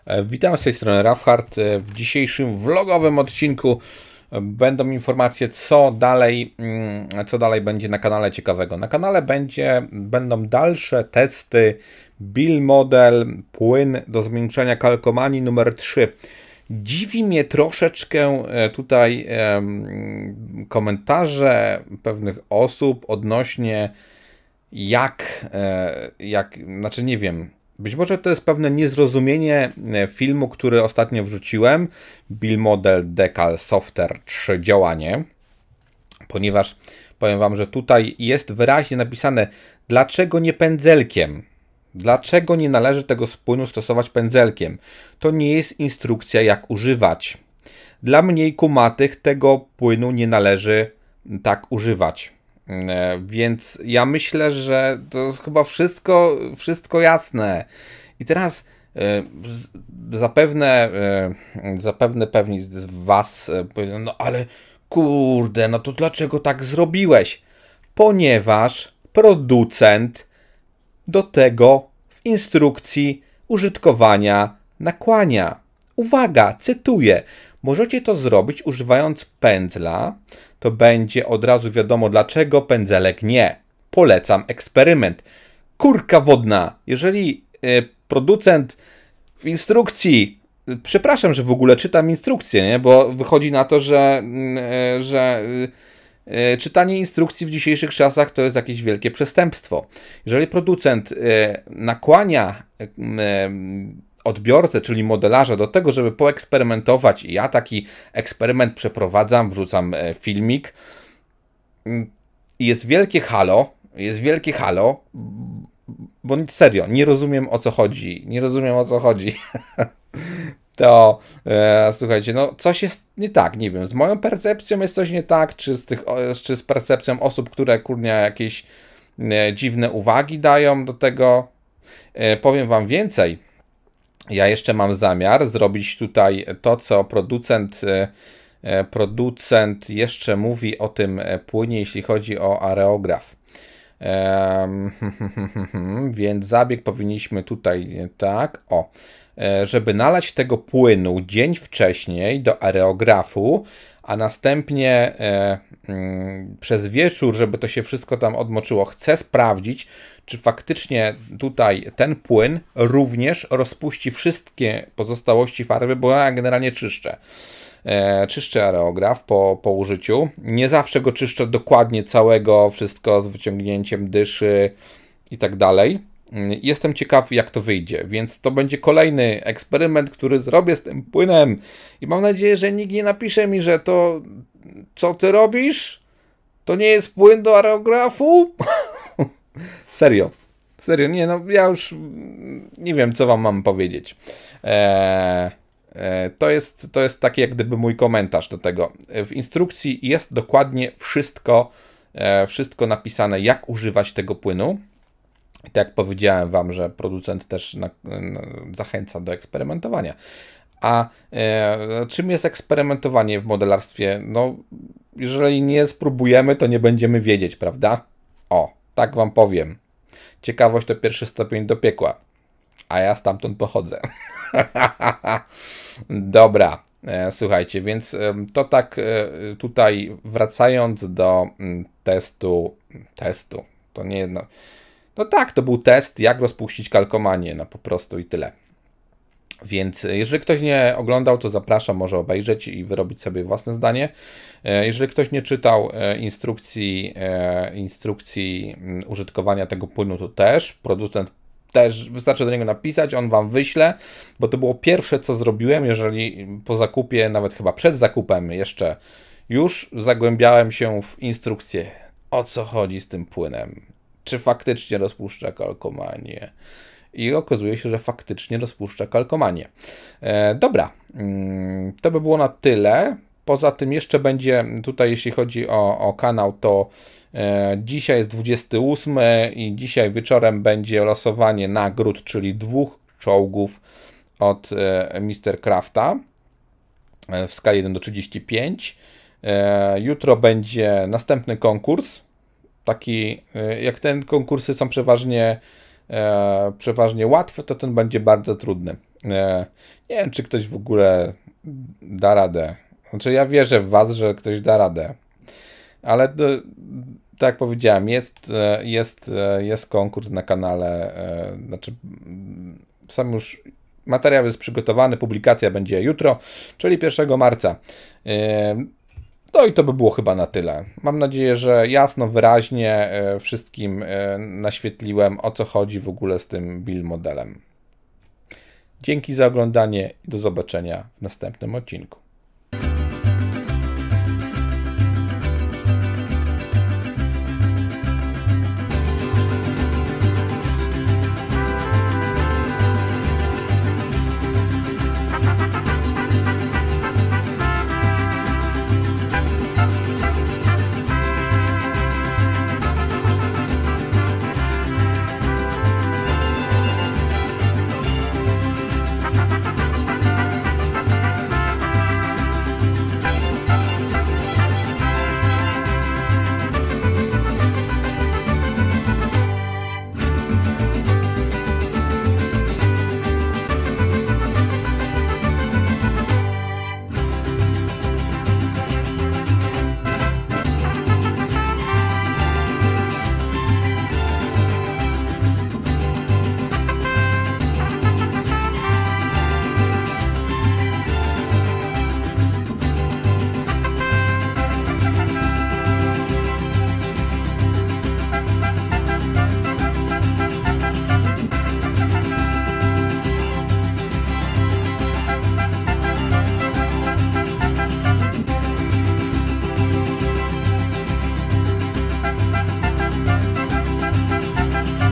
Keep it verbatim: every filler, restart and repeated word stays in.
Witam z tej strony Rafhard. W dzisiejszym vlogowym odcinku będą informacje, co dalej, co dalej będzie na kanale ciekawego. Na kanale będzie, będą dalsze testy Bill Model płyn do zmniejszania kalkomanii numer trzy. Dziwi mnie troszeczkę tutaj komentarze pewnych osób odnośnie jak, jak, znaczy nie wiem, być może to jest pewne niezrozumienie filmu, który ostatnio wrzuciłem, Bill Model Decal Software trzy działanie, ponieważ powiem Wam, że tutaj jest wyraźnie napisane, dlaczego nie pędzelkiem, dlaczego nie należy tego płynu stosować pędzelkiem. To nie jest instrukcja, jak używać. Dla mniej kumatych tego płynu nie należy tak używać. Więc ja myślę, że to jest chyba wszystko, wszystko jasne. I teraz zapewne, zapewne pewni z Was powiedzą, no ale kurde, no to dlaczego tak zrobiłeś? Ponieważ producent do tego w instrukcji użytkowania nakłania. Uwaga, cytuję. Możecie to zrobić używając pędzla, to będzie od razu wiadomo dlaczego pędzelek nie. Polecam eksperyment. Kurka wodna. Jeżeli y, producent w instrukcji, y, przepraszam, że w ogóle czytam instrukcję, nie? Bo wychodzi na to, że, y, że y, y, czytanie instrukcji w dzisiejszych czasach to jest jakieś wielkie przestępstwo. Jeżeli producent y, nakłania y, y, odbiorcę, czyli modelarza do tego, żeby poeksperymentować i ja taki eksperyment przeprowadzam, wrzucam filmik i jest wielkie halo, jest wielkie halo, bo serio, nie rozumiem o co chodzi, nie rozumiem o co chodzi, to e, słuchajcie, no coś jest nie tak, nie wiem, z moją percepcją jest coś nie tak, czy z, tych, czy z percepcją osób, które kurnia jakieś e, dziwne uwagi dają do tego. E, powiem Wam więcej. Ja jeszcze mam zamiar zrobić tutaj to, co producent, producent jeszcze mówi o tym płynie, jeśli chodzi o areograf. Ehm, więc zabieg powinniśmy tutaj, tak, o, żeby nalać tego płynu dzień wcześniej do areografu, a następnie e, mm, przez wieczór, żeby to się wszystko tam odmoczyło, chcę sprawdzić, czy faktycznie tutaj ten płyn również rozpuści wszystkie pozostałości farby, bo ja generalnie czyszczę. E, czyszczę areograf po, po użyciu. Nie zawsze go czyszczę dokładnie całego, wszystko z wyciągnięciem dyszy i tak dalej. Jestem ciekaw, jak to wyjdzie, więc to będzie kolejny eksperyment, który zrobię z tym płynem i mam nadzieję, że nikt nie napisze mi, że to, co ty robisz, to nie jest płyn do areografu. Serio, serio, nie, no ja już nie wiem, co wam mam powiedzieć. Eee, e, to jest, to jest taki jak gdyby mój komentarz do tego. W instrukcji jest dokładnie wszystko, e, wszystko napisane, jak używać tego płynu. I tak jak powiedziałem Wam, że producent też na, na, zachęca do eksperymentowania. A e, czym jest eksperymentowanie w modelarstwie? No, jeżeli nie spróbujemy, to nie będziemy wiedzieć, prawda? O, tak Wam powiem. Ciekawość to pierwszy stopień do piekła. A ja stamtąd pochodzę. Dobra, e, słuchajcie, więc e, to tak e, tutaj wracając do m, testu, testu, to nie jedno. No tak, to był test, jak rozpuścić kalkomanię, no po prostu i tyle. Więc jeżeli ktoś nie oglądał, to zapraszam, może obejrzeć i wyrobić sobie własne zdanie. Jeżeli ktoś nie czytał instrukcji, instrukcji użytkowania tego płynu, to też producent też wystarczy do niego napisać, on Wam wyśle, bo to było pierwsze, co zrobiłem, jeżeli po zakupie, nawet chyba przed zakupem jeszcze już zagłębiałem się w instrukcję, o co chodzi z tym płynem. Czy faktycznie rozpuszcza kalkomanię. I okazuje się, że faktycznie rozpuszcza kalkomanię. E, dobra, to by było na tyle. Poza tym jeszcze będzie tutaj, jeśli chodzi o, o kanał, to e, dzisiaj jest dwudziesty ósmy i dzisiaj wieczorem będzie losowanie nagród, czyli dwóch czołgów od e, mister Crafta e, w skali jeden do trzydziestu pięciu. E, jutro będzie następny konkurs. Taki, jak ten konkursy są przeważnie e, przeważnie łatwy, to ten będzie bardzo trudny. E, nie wiem, czy ktoś w ogóle da radę. Znaczy ja wierzę w was, że ktoś da radę. Ale do, tak jak powiedziałem, jest, jest, jest konkurs na kanale. E, znaczy sam już materiał jest przygotowany, publikacja będzie jutro, czyli pierwszego marca. E, No i to by było chyba na tyle. Mam nadzieję, że jasno, wyraźnie wszystkim naświetliłem, o co chodzi w ogóle z tym build modelem. Dzięki za oglądanie i do zobaczenia w następnym odcinku.